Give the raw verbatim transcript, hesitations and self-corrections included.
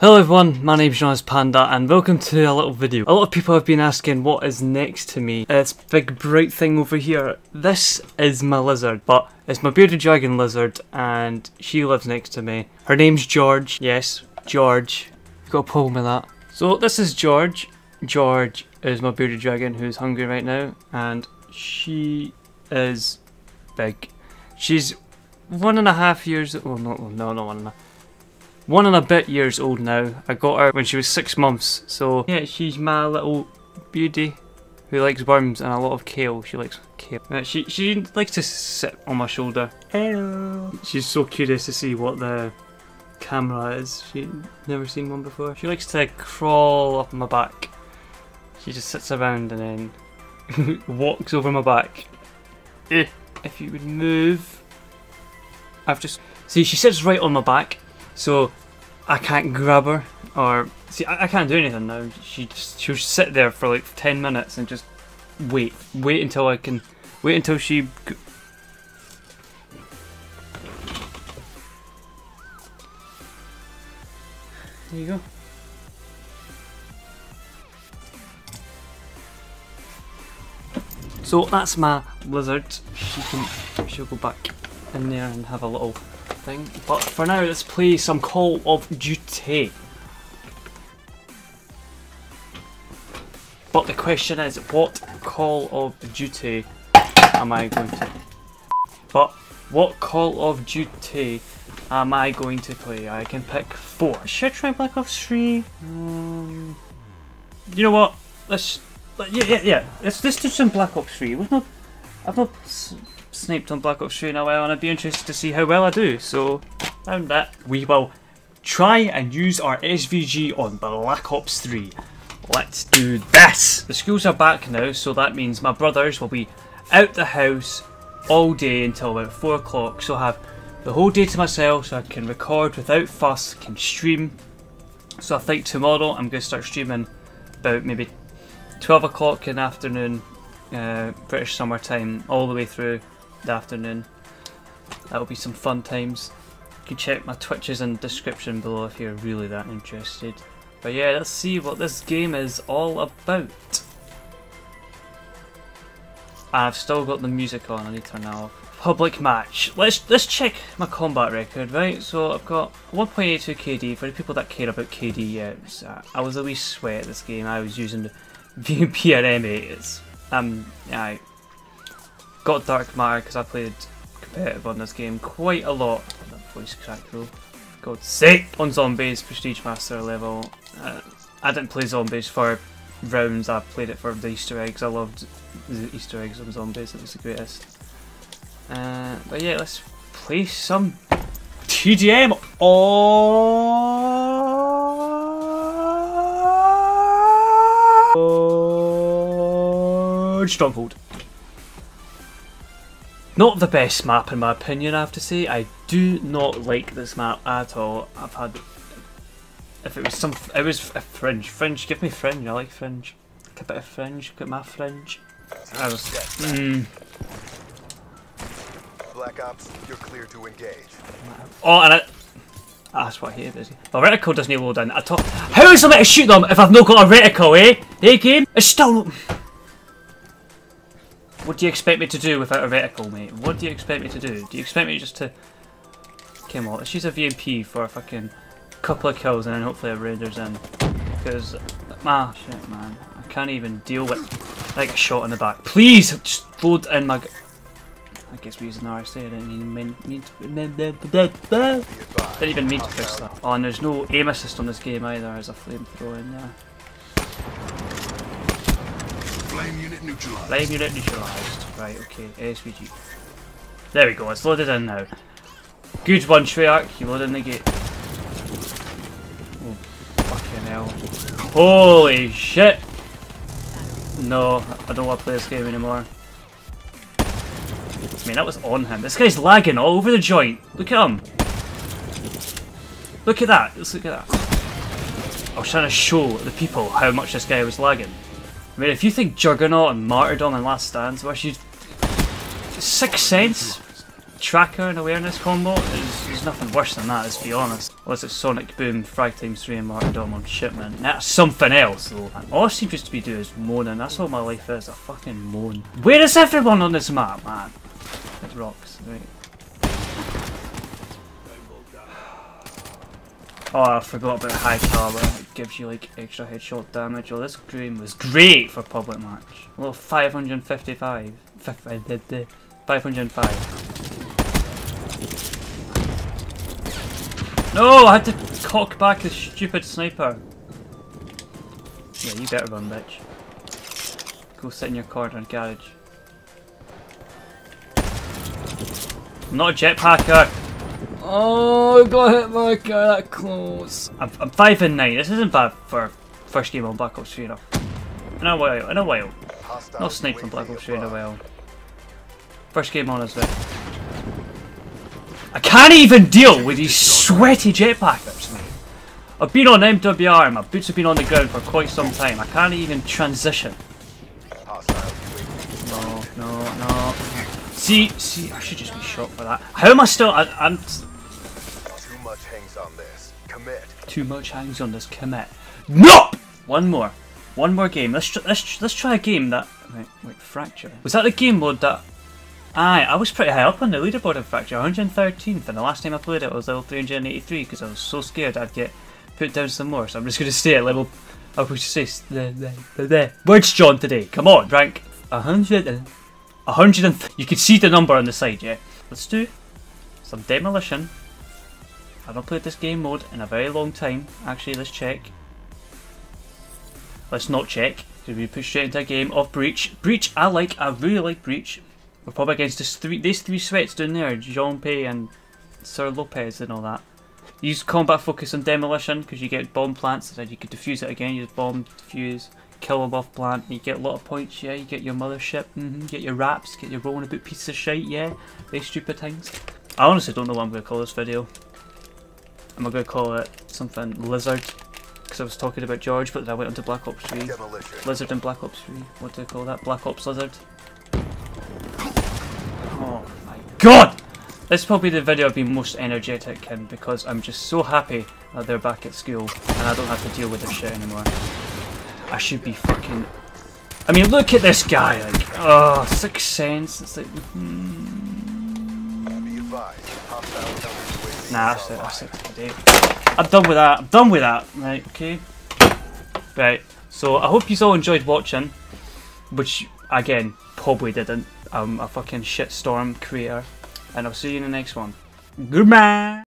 Hello everyone, my name's Jonas Panda and welcome to a little video. A lot of people have been asking what is next to me. It's big bright thing over here. This is my lizard, but it's my bearded dragon lizard and she lives next to me. Her name's George. Yes, George. You've got a problem with that. So this is George. George is my bearded dragon who's hungry right now and she is big. She's one and a half years old. Oh, no, no, no, one and a One and a bit years old now. I got her when she was six months. So yeah, she's my little beauty who likes worms and a lot of kale. She likes kale. Uh, she she likes to sit on my shoulder. Hello. She's so curious to see what the camera is. She's never seen one before. She likes to crawl up my back. She just sits around and then walks over my back. Eh. If you would move, I've just see she sits right on my back. So I can't grab her, or see I, I can't do anything now. She just she'll sit there for like ten minutes and just wait, wait until I can, wait until she. There you go. So that's my lizard. She can, she'll go back in there and have a little thing. But for now, let's play some Call of Duty. But the question is, what Call of Duty am I going to? But what Call of Duty am I going to play? I can pick four. Should I try Black Ops three? Um, you know what? Let's. Yeah, yeah, yeah. Let's let's do some Black Ops three. We've not. I've not sniped on Black Ops three in a while and I'd be interested to see how well I do, so found that. We will try and use our S V G on Black Ops three. Let's do this! The schools are back now, so that means my brothers will be out the house all day until about four o'clock, so I have the whole day to myself so I can record without fuss, can stream. So I think tomorrow I'm going to start streaming about maybe twelve o'clock in the afternoon, uh, British summer time, all the way through the afternoon. That'll be some fun times. You can check my Twitches in the description below if you're really that interested. But yeah, let's see what this game is all about. I've still got the music on, I need to turn that off. Public match. Let's let's check my combat record, right? So I've got one point eight two K D. For the people that care about K D, yeah, it was, uh, I was a wee sweat at this game. I was using the V M P and M eight. It's um yeah, I got Dark Matter because I played competitive on this game quite a lot. That voice crack though. God's sake! On Zombies, Prestige Master level. Uh, I didn't play Zombies for rounds, I played it for the Easter eggs. I loved the Easter eggs on Zombies, it was the greatest. Uh, but yeah, let's play some T D M. Oh, Stronghold. Not the best map in my opinion, I have to say. I do not like this map at all. I've had, if it was some, it was a Fringe. Fringe, give me Fringe. I like Fringe. Like a bit of Fringe. Look at my Fringe. I was. Mm. Black Ops, you're clear to engage. Oh, and I. Ah, that's what I hated. Is my reticle doesn't load in at all. How is I meant to shoot them if I've not got a reticle, eh? Hey, game. It's still. What do you expect me to do without a reticle, mate? What do you expect me to do? Do you expect me just to... Come on, let's use a V M P for a fucking couple of kills and then hopefully it renders in. Because, ah, shit, man. I can't even deal with, like, a shot in the back. Please, just load in my... I guess we're using R S A, I didn't even mean, mean to... Didn't even mean to push that. Oh, and there's no aim assist on this game either, there's a flamethrower in there. Flame unit neutralized. Flame unit neutralized. Right, okay, S V G. There we go, it's loaded in now. Good one, Treyarch, you load in the gate. Oh, fucking hell. Holy shit! No, I don't want to play this game anymore. I mean, that was on him. This guy's lagging all over the joint. Look at him. Look at that. Let's look at that. I was trying to show the people how much this guy was lagging. I mean, if you think Juggernaut and Martyrdom and Last Stand, where you Sixth Sense, tracker and awareness combo is there's nothing worse than that, let's be honest. Unless it's Sonic Boom, Frag Times three and Martyrdom on Shipment. That's something else though. And all I seem just to be doing is moaning. That's all my life is, a fucking moan. Where is everyone on this map, man? It rocks, right. Oh, I forgot about high caliber. It gives you like extra headshot damage. Oh, this game was great for public match. Well, five hundred fifty-five. five hundred five. No, I had to cock back the stupid sniper. Yeah, you better run, bitch. Go sit in your corner in garage. I'm not a jetpacker. Oh, I got hit by a car that close. I'm, I'm five and nine. This isn't bad for first game on Black Ops three. In a while, in a while. No snipe on Black Ops three in a while. First game on as well. I can't even deal with these sweaty jetpackers, mate. I've been on M W R and my boots have been on the ground for quite some time. I can't even transition. No, no, no. See, see, I should just be shot for that. How am I still? I, I'm. Too much hangs on this. Commit. Too much hangs on this. Commit. Nope. One more. One more game. Let's tr let's let's try a game that. Wait, wait, Fracture. Was that the game mode that? Aye, I was pretty high up on the leaderboard in Fracture, one hundred thirteenth, and the last time I played it was level three hundred eighty-three because I was so scared I'd get put down some more. So I'm just gonna stay at level. I would say the the the the. Words John today. Come on, rank a hundred and. A hundred and th you can see the number on the side, yeah? Let's do some demolition. I've not played this game mode in a very long time. Actually, let's check. Let's not check, because we put straight into a game of Breach. Breach, I like, I really like Breach. We're probably against this three, these three sweats down there, Jean Pay and Sir Lopez and all that. Use combat focus on demolition, because you get bomb plants, and you can defuse it again, use bomb, defuse. Kill them off plant, you get a lot of points, yeah, you get your mothership, mm-hmm. Get your raps, get your rolling about pieces of shite, yeah, very stupid things. I honestly don't know what I'm going to call this video. Am I going to call it something Lizard? Because I was talking about George, but then I went into Black Ops three. Demolition. Lizard and Black Ops three, what do I call that? Black Ops Lizard? Oh my god! This is probably the video I've been most energetic in because I'm just so happy that they're back at school and I don't have to deal with this shit anymore. I should be fucking... I mean, look at this guy, like, oh, Sixth Sense, it's like, mm. Nah, that's it, that's it today. I'm done with that, I'm done with that, right, okay? Right, so I hope you all enjoyed watching, which, again, probably didn't. I'm a fucking shitstorm creator, and I'll see you in the next one. Goodbye!